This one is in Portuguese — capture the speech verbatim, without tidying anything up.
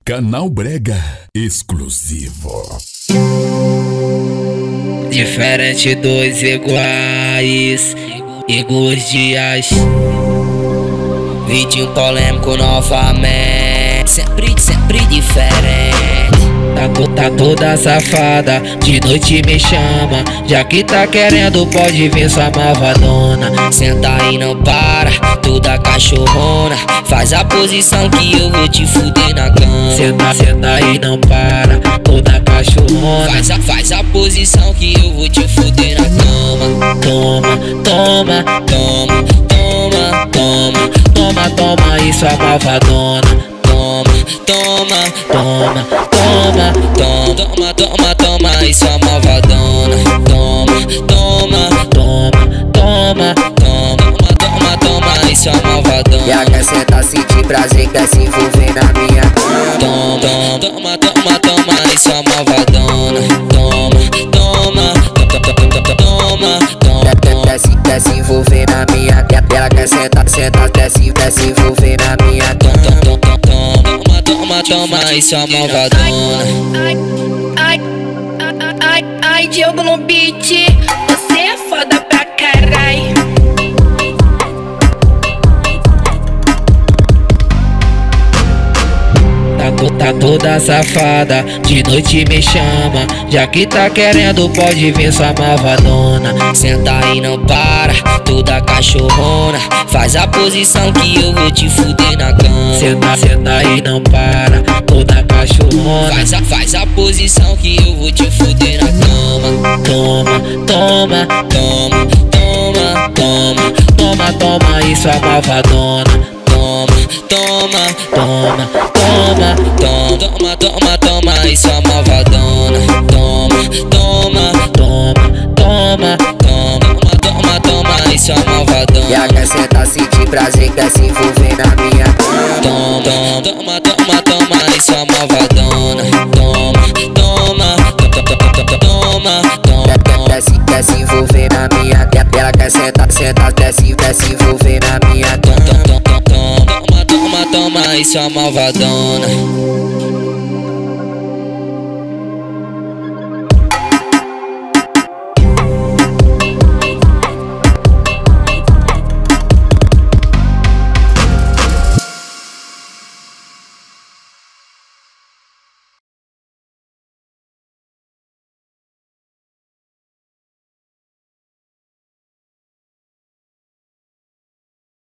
Canal Brega exclusivo. Diferente dos iguais, Igor Dias. Vídeo polêmico novamente, sempre, sempre diferente. Tá, to, tá toda safada, de noite me chama. Já que tá querendo, pode vir sua malvadona. Senta aí, não para, toda cachorrona. Faz a posição que eu vou te fuder na cama. Senta, senta aí, não para, toda cachorrona. Faz a, faz a posição que eu vou te fuder na cama. Toma, toma, toma, toma, toma, toma, toma aí sua malvadona. Toma, toma, toma, toma, toma, toma, toma, toma aí sua malvadona. Toma, toma, toma, toma, toma, toma, toma aí sua malvadona. E a quer sentar, sentir prazer, quer se envolver na minha cama. Toma, toma, toma, toma aí sua malvadona. Toma, toma, toma, toma, toma. Quer se, quer se envolver na minha cama. Ela quer sentar, sentar, quer se, quer se envolver na minha cama. Toma, toma, toma aí sua malvadona. Ai, ai, ai, ai, ai, Diogo no beat, você é foda pra carai. Tá, to, tá toda safada, de noite me chama. Já que tá querendo, pode vir sua malvadona. Senta aí, não para, toda cachorrona. Faz a posição que eu vou te fuder na cama. Senta, senta aí, não para, toda cachorrona. Faz a, faz a posição que eu vou te fuder na cama. Toma, toma, toma, toma, toma, toma, toma aí sua malvadona. Toma, toma, toma, toma, toma, toma, toma aí sua malvadona. Toma, toma, toma, toma, toma, toma, toma aí sua malvadona. E a quer sentar, sentir prazer, quer se envolver na minha cama. Toma, toma, toma, toma aí sua malvadona. Toma, toma, toma, toma. Quer se, quer se envolver na minha cama. Ela quer sentar, sentar, quer se, quer se envolver na minha cama. Toma, toma, toma aí sua malvadona.